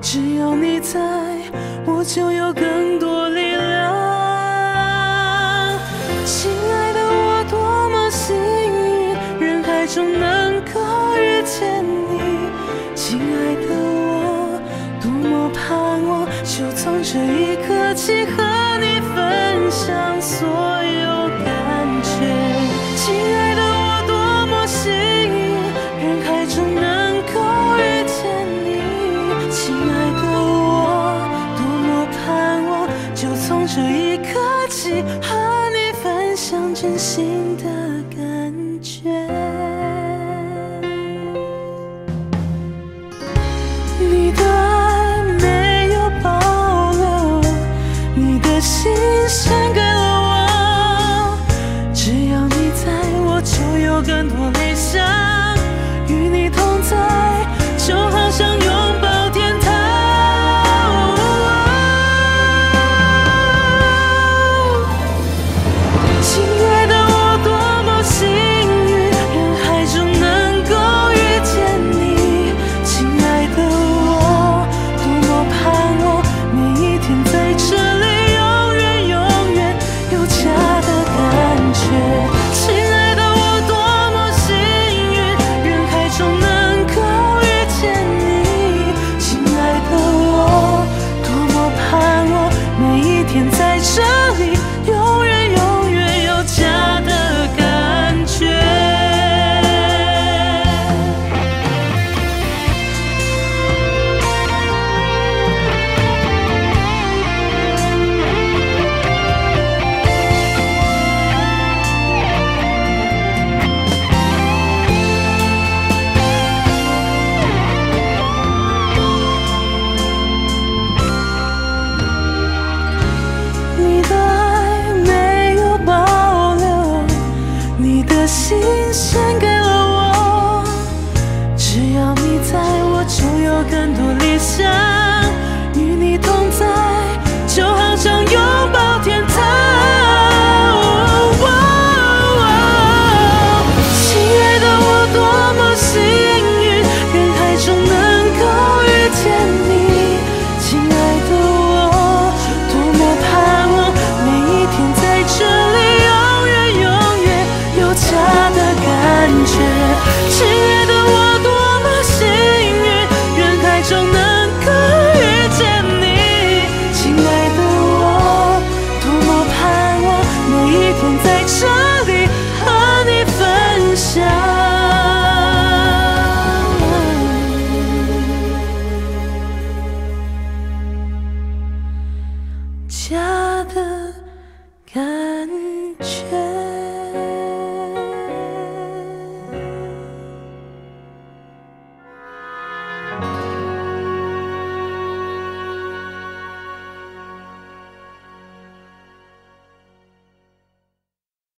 只要你在，我就有更多力量。亲爱的，我多么幸运，人海中能够遇见你。亲爱的，我多么盼望，就从这一刻起和你分享所有感觉。亲爱的，我多么幸运，人海中能够遇见你。亲爱的，我多么盼望，就从这一刻起和你分享真心的感觉。你的爱没有保留，你的心献给了我。只要你在，我就有更多理想。与你同在，就好像拥抱天堂。亲爱的，我多么幸运，人海中能够遇见你。亲爱的，我多么盼望，每一天在这里永远永远有家的感觉。亲爱的，我多么幸运，人海中能够遇见你。亲爱的，我多么盼望，每一天在这里永远永远有家的感觉。你的爱没有保留，你的心献给了我。只要你在，我就有更多理想。